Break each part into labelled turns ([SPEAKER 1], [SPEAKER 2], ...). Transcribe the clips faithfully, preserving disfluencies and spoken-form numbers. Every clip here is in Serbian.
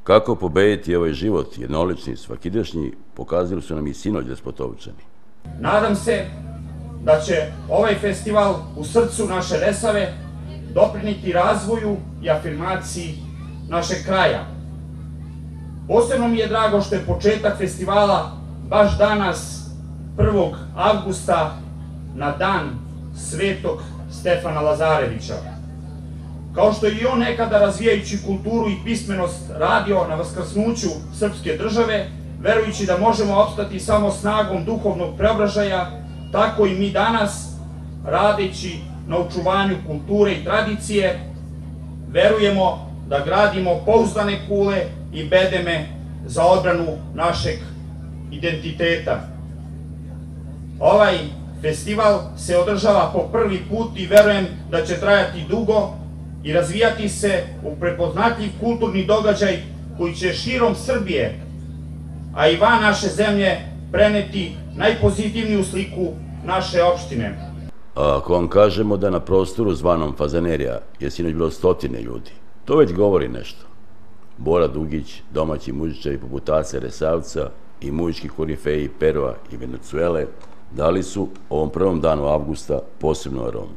[SPEAKER 1] Kako pobediti ovaj život, jednolični, svakidašnji, pokazali su nam i sinoć Despotovčani.
[SPEAKER 2] Nadam se da će ovaj festival u srcu naše Resave dopriniti razvoju i afirmaciji našeg kraja. Posebno mi je drago što je početak festivala baš danas, prvog avgusta, na dan Svetog Stefana Lazarevića. Kao što je i on nekada, razvijajući kulturu i pismenost, radio na vaskrsnuću srpske države, verujući da možemo opstati samo snagom duhovnog preobražaja, tako i mi danas, radeći na očuvanju kulture i tradicije, verujemo da gradimo pouzdane kule i bedeme za odbranu našeg identiteta. Ovaj festival se održava po prvi put i verujem da će trajati dugo i razvijati se u prepoznatljiv kulturni događaj koji će širom Srbije, a i van naše zemlje, preneti najpozitivniju sliku naše opštine.
[SPEAKER 1] A ako vam kažemo da na prostoru zvanom Fazanerija je sinoć bilo stotine ljudi, to već govori nešto. Bora Dugić, domaći muzičari poput Ace Resavca i muzički korifeji Perua i Venecuele dali su ovom prvom danu avgusta posebnu aromu.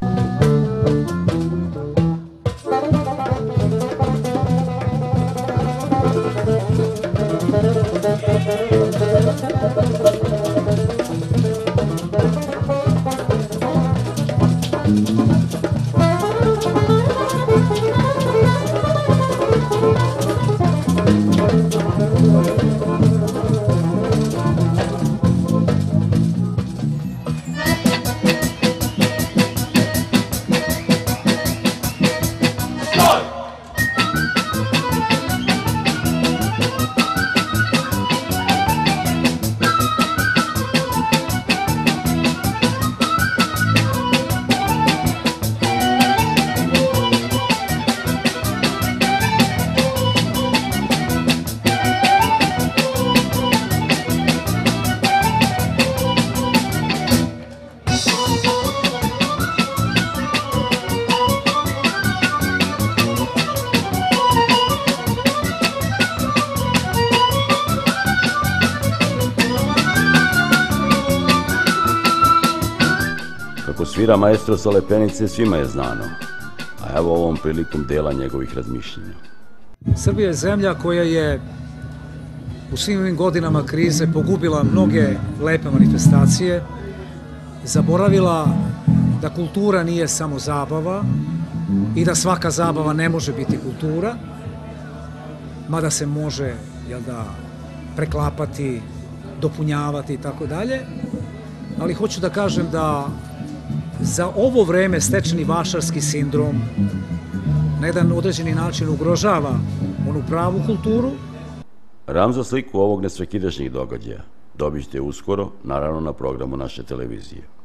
[SPEAKER 1] Kako svira maestro sa Lepenice, svima je znano, a evo ovom prilikom dela njegovih razmišljenja.
[SPEAKER 3] Srbija je zemlja koja je u svim ovim godinama krize pogubila mnoge lepe manifestacije, zaboravila da kultura nije samo zabava i da svaka zabava ne može biti kultura, mada se može, jel da, preklapati, dopunjavati i tako dalje, ali hoću da kažem da za ovo vreme stečeni vašarski sindrom na jedan određeni način ugrožava onu pravu kulturu.
[SPEAKER 1] Ramzo sliku ovog nesvakidašnjih događaja dobit ćete uskoro, naravno na programu naše televizije.